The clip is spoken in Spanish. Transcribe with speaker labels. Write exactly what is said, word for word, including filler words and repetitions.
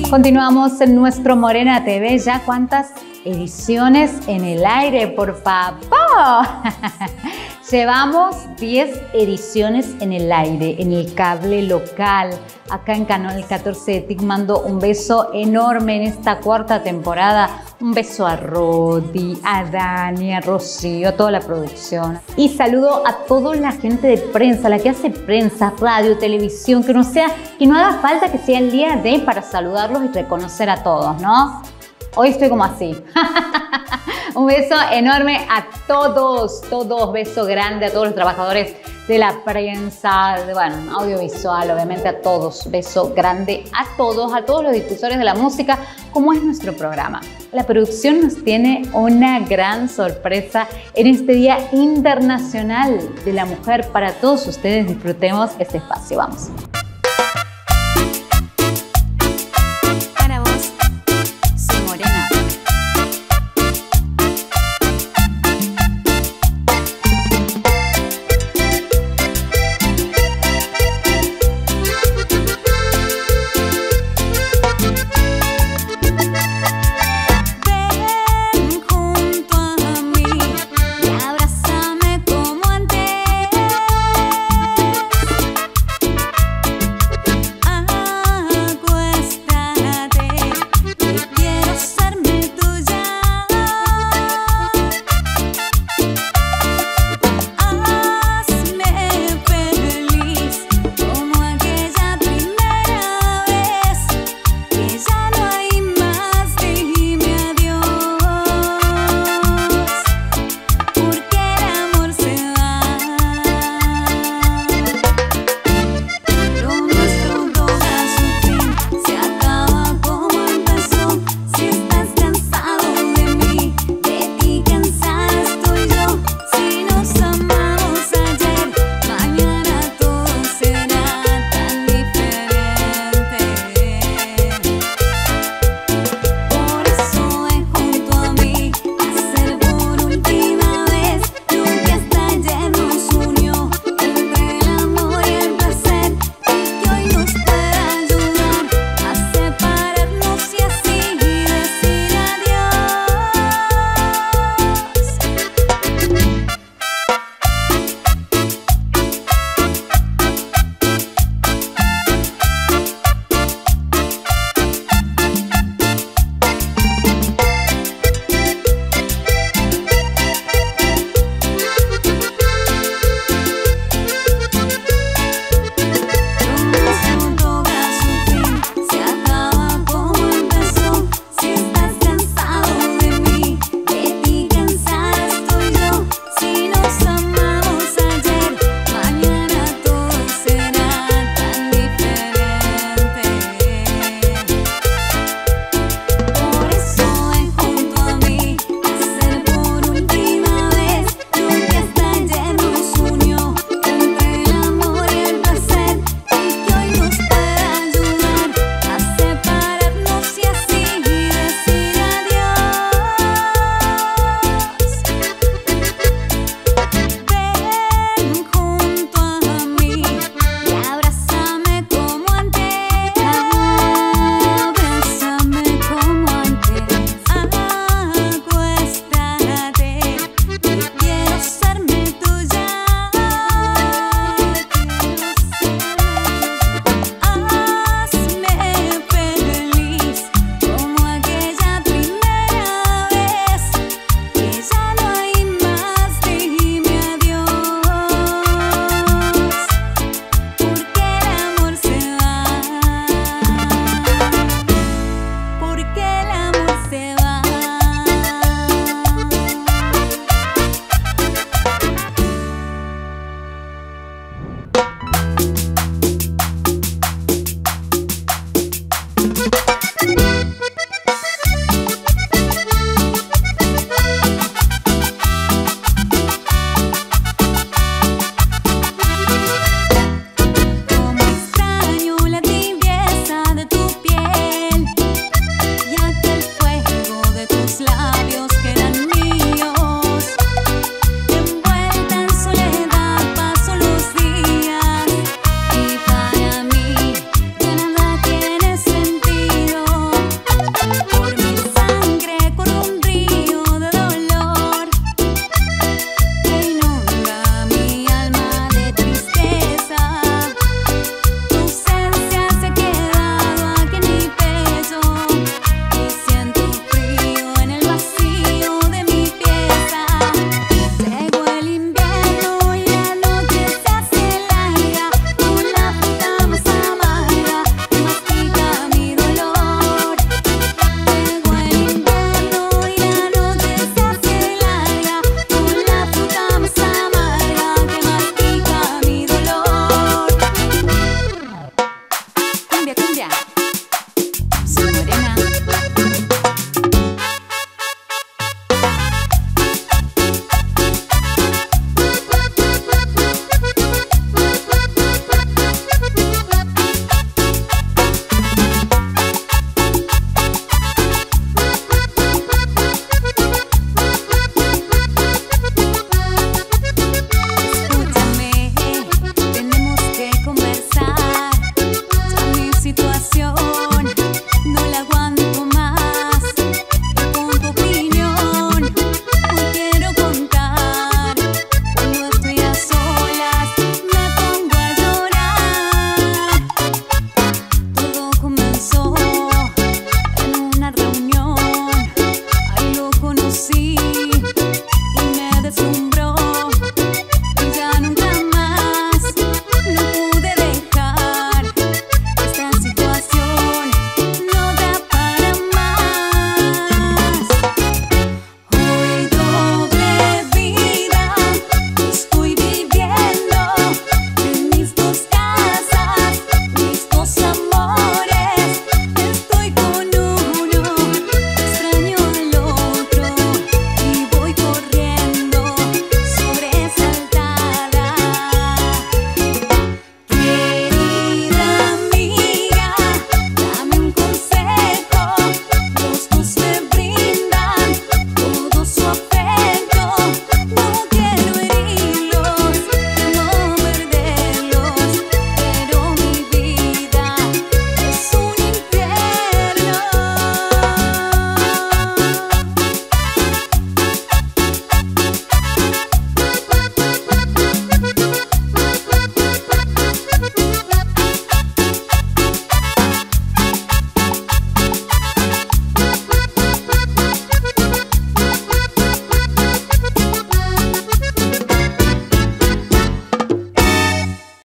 Speaker 1: Continuamos en nuestro Morena T V. ¿Ya cuántas ediciones en el aire, por favor? Llevamos diez ediciones en el aire, en el cable local. Acá en Canal catorce de T I C mando un beso enorme en esta cuarta temporada. Un beso a Rodi, a Dani, a Rocío, a toda la producción. Y saludo a toda la gente de prensa, la que hace prensa, radio, televisión, que no sea, que no haga falta que sea el día de para saludarlos y reconocer a todos, ¿no? Hoy estoy como así. Un beso enorme a todos, todos, beso grande a todos los trabajadores de la prensa, de, bueno, audiovisual, obviamente a todos, beso grande a todos, a todos los difusores de la música, como es nuestro programa. La producción nos tiene una gran sorpresa en este Día Internacional de la Mujer. Para todos ustedes, disfrutemos este espacio. Vamos.